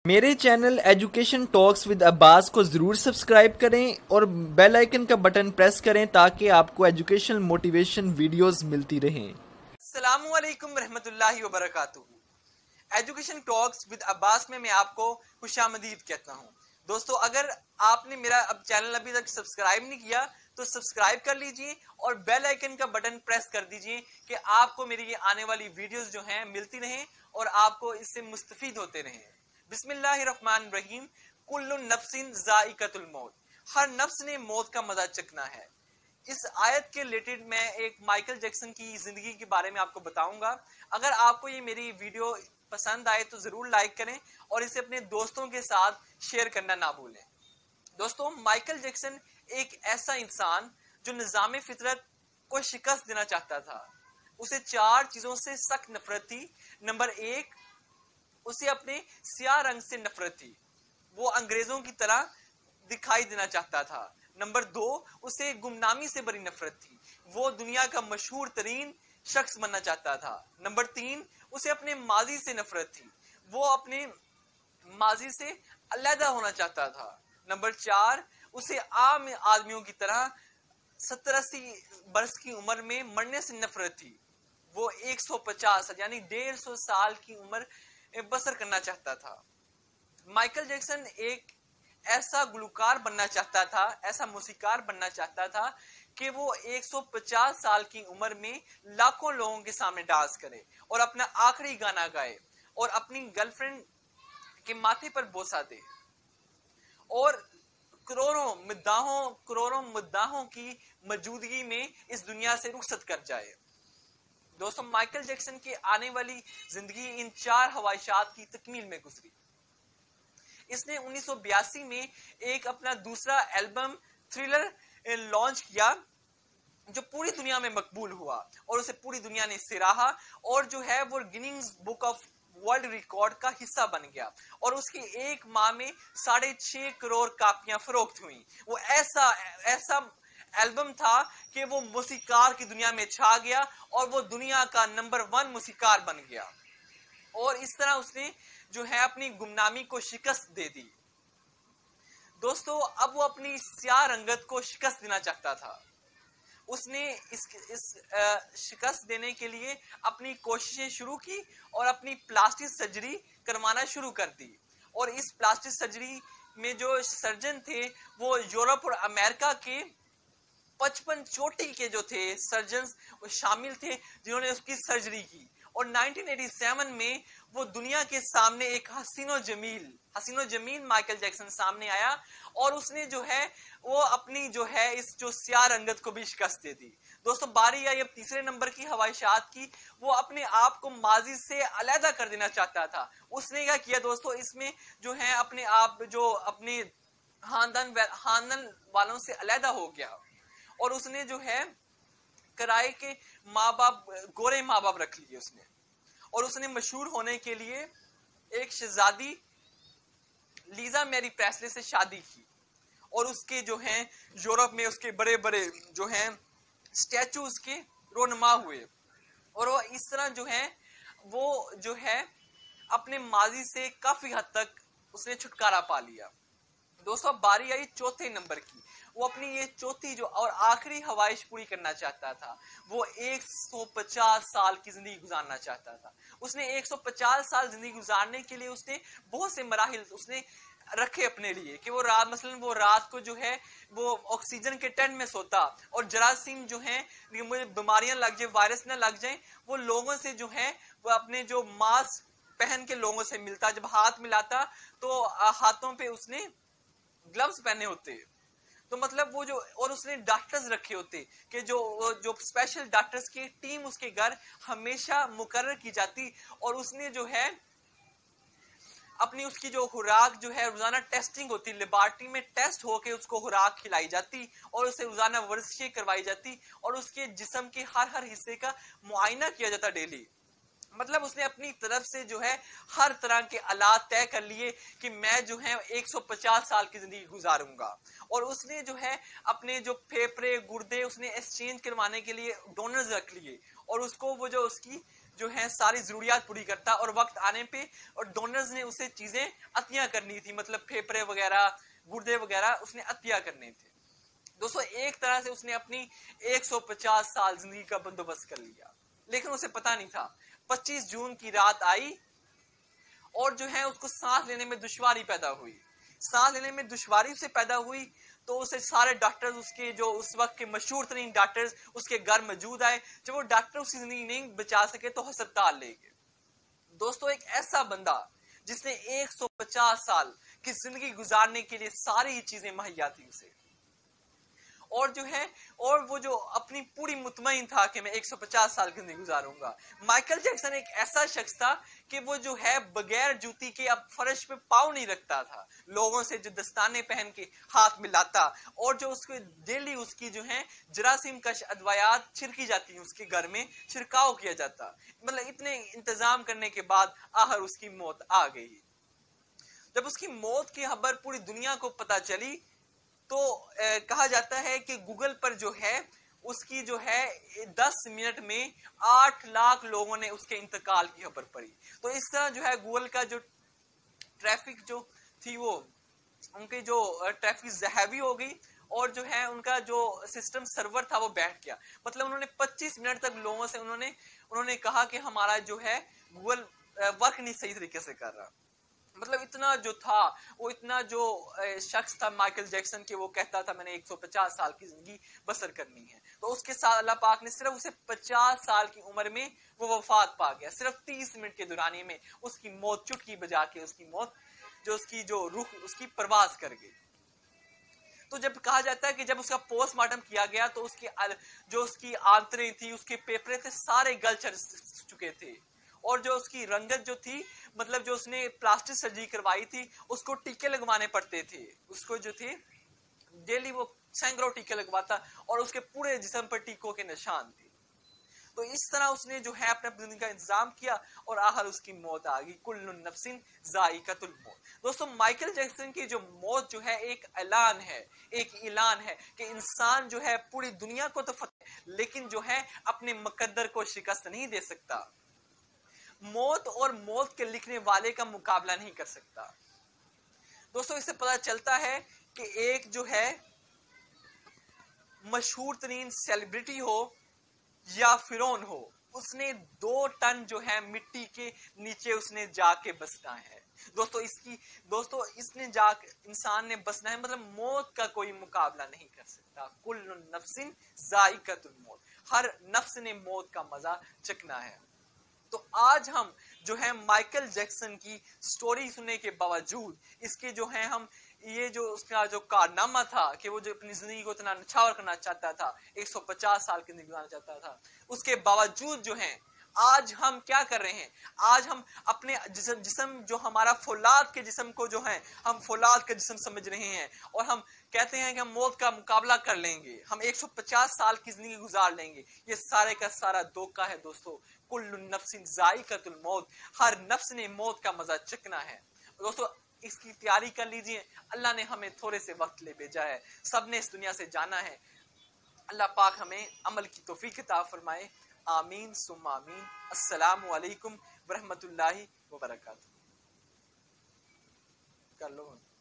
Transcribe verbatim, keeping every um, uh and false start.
मेरे channel education talks with Abbas को ज़रूर सब्सक्राइब करें और बेल आइकन का बटन प्रेस करें ताकि आपको एजुकेशनल मोटिवेशन वीडियोस मिलती रहें। अस्सलामु अलैकुम रहमतुल्लाहि व बरकातुहू। एजुकेशन टॉक्स विद अब्बास में मैं आपको खुशामदीद कहता हूँ। दोस्तों, अगर आपने मेरा अब चैनल अभी तक सब्सक्राइब नहीं किया तो सब्सक्राइब कर लीजिए और बेल आइकन का बटन प्रेस कर दीजिए कि आपको मेरी ये आने वाली वीडियोस जो हैं मिलती रहें और आपको इससे मुस्तफीद होते रहें। बिस्मिल्लाहिर्रहमानिर्रहीम। कुल्लु नफ्सिन ज़ाइक़तुल मौत। हर नफ्स ने मौत का मजा चखना है। इस आयत के रिलेटेड मैं एक माइकल जैक्सन की जिंदगी के बारे में आपको बताऊंगा। अगर आपको ये मेरी वीडियो पसंद आए तो जरूर लाइक करें और इसे अपने दोस्तों के साथ शेयर करना ना भूलें। दोस्तों, माइकल जैक्सन एक ऐसा इंसान जो निजाम फितरत को शिकस्त देना चाहता था। उसे चार चीजों से सख्त नफरत थी। नंबर एक, उसे अपने स्याह रंग से नफरत थी। वो अंग्रेजों की तरह दिखाई देना चाहता था। नंबर दो, उसे गुमनामी से बड़ी नफरत थी। वो दुनिया का मशहूर तरीन शख्स बनना चाहता था। नंबर तीन, उसे अपने माजी से नफरत थी। वो अपने माजी से अलहदा होना चाहता था। नंबर चार, उसे आम आदमियों की तरह सत्तर अस्सी बरस की उम्र में मरने से नफरत थी। वो एक सौ पचास यानी डेढ़ सौ साल की उम्र बसर करना चाहता था। माइकल जैक्सन एक ऐसा गुलकार बनना चाहता था, ऐसा मौसीकार बनना चाहता था कि वो एक सौ पचास साल की उम्र में लाखों लोगों के सामने डांस करे और अपना आखिरी गाना गाए और अपनी गर्लफ्रेंड के माथे पर बोसा दे और करोड़ों मुद्दाहों करोड़ों मुद्दाहों की मौजूदगी में इस दुनिया से रुखसत कर जाए। दोस्तों, माइकल जैक्सन की आने वाली जिंदगी इन चार ख्वाहिशात की तकमील में गुजरी। इसने उन्नीस सौ बयासी में एक अपना दूसरा एल्बम थ्रिलर लॉन्च किया जो पूरी दुनिया में मकबूल हुआ और उसे पूरी दुनिया ने सराहा और जो है वो Guinness book of world record का हिस्सा बन गया और उसकी एक माह में साढ़े छह करोड़ कापियां फरोख्त हुई। वो ऐसा ऐसा एल्बम था कि वो मौसीकार की दुनिया में छा गया और वो दुनिया का नंबर वन मौसीकार बन गया और इस तरह उसने जो है अपनी गुमनामी को शिकस्त दे दी। दोस्तों, अब वो अपनी स्याह रंगत को शिकस्त देना चाहता था। उसने इस, इस आ, शिकस्त देने के लिए अपनी कोशिशें शुरू की और अपनी प्लास्टिक सर्जरी करवाना शुरू कर दी और इस प्लास्टिक सर्जरी में जो सर्जन थे वो यूरोप और अमेरिका के पचपन चोटी के जो थे सर्जन शामिल थे जिन्होंने उसकी सर्जरी की और नाइनटीन एटी सेवन में वो दुनिया के सामने एक हसीनो जमील हसीनो जमील माइकल जैक्सन सामने आया और उसने जो है वो अपनी जो है इस जो स्याह रंगत को भी शिकस्त दे दी। दोस्तों, बारी आई अब तीसरे नंबर की ख्वाहिशात की। वो अपने आप को माजी से अलहदा कर देना चाहता था। उसने क्या किया दोस्तों, इसमें जो है अपने आप जो अपने खानदान खानदान वालों से अलहदा हो गया और उसने जो है किराए के माँ बाप गोरे माँ बाप रख लिए उसने और उसने मशहूर होने के लिए एक शहजादी लीजा मैरी प्रेस्ले से शादी की और उसके जो हैं यूरोप में उसके बड़े बड़े जो हैं स्टैचू उसके रोनमा हुए और वो इस तरह जो है वो जो है अपने माजी से काफी हद तक उसने छुटकारा पा लिया। दोस्तों, बारी आई चौथे नंबर की। वो अपनी ये चौथी जो और आखिरी ख्वाहिश पूरी करना चाहता था। वो एक सौ पचास साल की जिंदगी गुजारना चाहता था। उसने एक सौ पचास साल जिंदगी गुजारने के लिए उसने बहुत से मराहिल उसने रखे अपने लिए कि वो रात मसलन वो रात को जो है वो ऑक्सीजन के टेंट में सोता और जरासीम जो है मुझे बीमारियां लग जाए, वायरस ना लग जाए, वो लोगों से जो है वो अपने जो मास्क पहन के लोगों से मिलता। जब हाथ मिलाता तो हाथों पे उसने ग्लव्स पहने होते तो मतलब वो जो और उसने डॉक्टर्स रखे होते कि जो जो स्पेशल डॉक्टर्स की टीम उसके घर हमेशा मुकर्रर की जाती और उसने जो है अपनी उसकी जो खुराक जो है रोजाना टेस्टिंग होती, लेबोरेटरी में टेस्ट होके उसको खुराक खिलाई जाती और उसे रोजाना वर्जिशें करवाई जाती और उसके जिस्म के हर हर हिस्से का मुआयना किया जाता डेली। मतलब उसने अपनी तरफ से जो है हर तरह के आलात तय कर लिए कि मैं जो है एक सौ पचास साल की जिंदगी गुजारूंगा और उसने जो है अपने जो फेफड़े गुर्दे उसने एक्सचेंज करवाने के लिए डोनर्स रख लिए और उसको वो जो उसकी जो है सारी जरूरियात पूरी करता और वक्त आने पे, और डोनर्स ने उसे चीजें अतिया करनी थी, मतलब फेफड़े वगैरह, गुर्दे वगैरह उसने अतिया करने थे। दोस्तों एक तरह से उसने अपनी एक सौ पचास साल जिंदगी का बंदोबस्त कर लिया, लेकिन उसे पता नहीं था। पच्चीस जून की रात आई और जो है उसको सांस लेने में दुश्वारी पैदा हुई। सांस लेने में दुश्वारी से पैदा हुई तो उसे सारे डॉक्टर्स, उसके जो उस वक्त के मशहूर तरीन डॉक्टर्स उसके घर मौजूद आए। जब वो डॉक्टर उसकी जिंदगी नहीं बचा सके तो अस्पताल ले गए। दोस्तों एक ऐसा बंदा जिसने एक सौ पचास साल की जिंदगी गुजारने के लिए सारी चीजें मुहैया थी उसे, और जो है और वो जो अपनी पूरी मुतमईन था कि मैं एक सौ पचास साल की जिंदगी गुजारूंगा। माइकल जैक्सन एक ऐसा शख्स था कि वो जो है बगैर जूती के अब फर्श पे पाँव नहीं रखता था, लोगों से जो दस्ताने पहन के हाथ मिलाता, और जो उसको डेली उसकी जो है जरासीम कश अदवायात छिड़की जाती है, उसके घर में छिड़काव किया जाता। मतलब इतने इंतजाम करने के बाद आखिर उसकी मौत आ गई। जब उसकी मौत की खबर पूरी दुनिया को पता चली तो ए, कहा जाता है कि गूगल पर जो है उसकी जो है दस मिनट में आठ लाख लोगों ने उसके इंतकाल की खबर पड़ी। तो इस तरह जो है गूगल का जो ट्रैफिक जो थी वो उनकी जो ट्रैफिक हैवी हो गई, और जो है उनका जो सिस्टम सर्वर था वो बैठ गया। मतलब उन्होंने पच्चीस मिनट तक लोगों से उन्होंने उन्होंने कहा कि हमारा जो है गूगल वर्क नहीं सही तरीके से कर रहा। मतलब इतना जो था वो इतना जो शख्स था माइकल जैक्सन के, वो कहता था मैंने एक सौ पचास साल की जिंदगी बसर करनी है। तो उसके साथ अल्लाह पाक ने सिर्फ उसे पचास साल की उम्र में वो वफात पा गया। सिर्फ तीस मिनट के दौरानिए में उसकी मौत चुटकी बजा के उसकी मौत जो उसकी जो रूह उसकी परवाज कर गई। तो जब कहा जाता है कि जब उसका पोस्टमार्टम किया गया तो उसकी जो उसकी आंतरें थी, उसके पेपरे थे, सारे गल चुके थे, और जो उसकी रंगत जो थी, मतलब जो उसने प्लास्टिक सर्जरी करवाई थी उसको टीके लगवाने पड़ते थे। उसको जो थे डेली वो सैकड़ों टीके लगवाता और उसके पूरे जिस्म पर टीकों के निशान थे। तो इस तरह उसने जो है अपने जिंदगी का इंतजाम किया और आखिर उसकी मौत आ गई। कुल्लु नफ्सिन जायकातुल मौत। दोस्तों माइकल जैक्सन की जो मौत जो है एक ऐलान है, एक ऐलान है कि इंसान जो है पूरी दुनिया को तो फतेह, लेकिन जो है अपने मुकद्दर को शिकस्त नहीं दे सकता। मौत और मौत के लिखने वाले का मुकाबला नहीं कर सकता। दोस्तों इससे पता चलता है कि एक जो है मशहूर तरीन सेलिब्रिटी हो या फिरौन हो, उसने दो टन जो है मिट्टी के नीचे उसने जाके बसना है। दोस्तों इसकी दोस्तों इसने जा इंसान ने बसना है, मतलब मौत का कोई मुकाबला नहीं कर सकता। कुल्लु नफ्सिन जायकातुल मौत, हर नफ्स ने मौत का मजा चखना है। तो आज हम जो है माइकल जैक्सन की स्टोरी सुनने के बावजूद, इसके जो है हम ये जो उसका जो कारनामा था कि वो जो अपनी जिंदगी को इतना निछावर करना चाहता था, एक सौ पचास साल की जिंदगी गुजारना चाहता था, उसके बावजूद जो है आज हम क्या कर रहे हैं, आज हम अपने जिस्म जिस्म जो हमारा फौलाद के जिस्म को जो है हम फौलाद का जिस्म समझ रहे हैं, और हम कहते हैं कि हम मौत का मुकाबला कर लेंगे, हम एक सौ पचास साल की जिंदगी गुजार लेंगे। ये सारे का सारा धोखा है दोस्तों। कुल्लु नफ्सिन जायकातुल मौत, हर नफ्स ने मौत का मजा चखना है। दोस्तों इसकी तैयारी कर लीजिए, अल्लाह ने हमें थोड़े से वक्त ले भेजा है, सबने इस दुनिया से जाना है। अल्लाह पाक हमें अमल की तौफीक अता फरमाए। आमीन सुम्मा आमीन। अस्सलामु अलैकुम वरहमतुल्लाहि वबरकातुहू। कर लो।